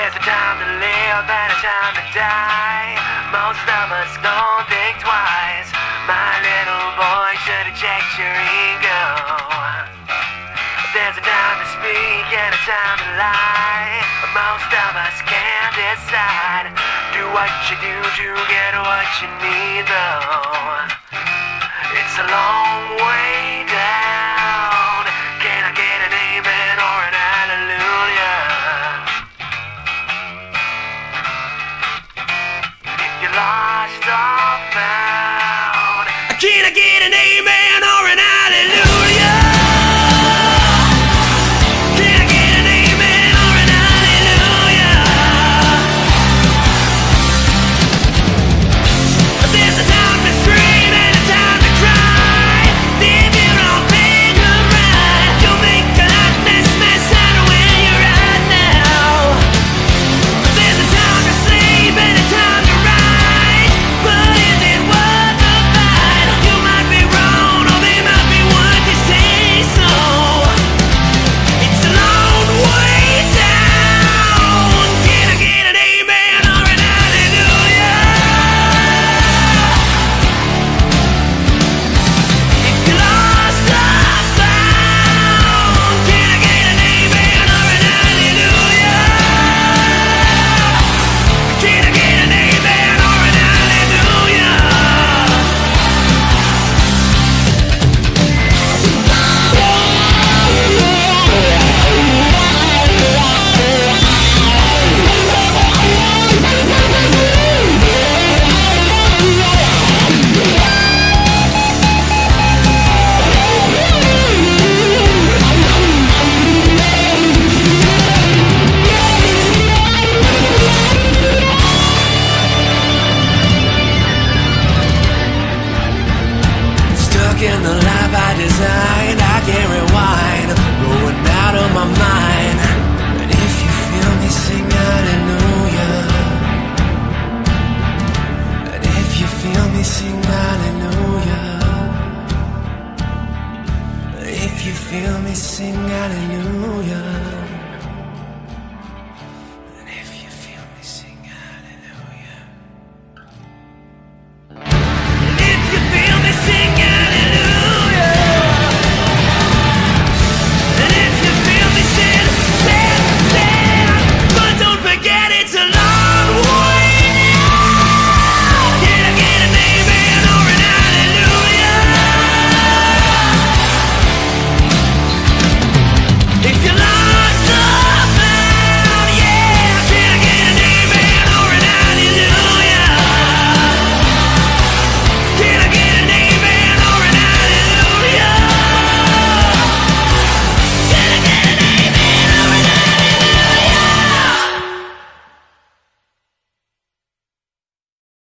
There's a time to live and a time to die. Most of us don't think twice. My little boy should have checked your ego. There's a time to speak and a time to lie. Most of us can't decide. Do what you do to get what you need though. It's a long way down.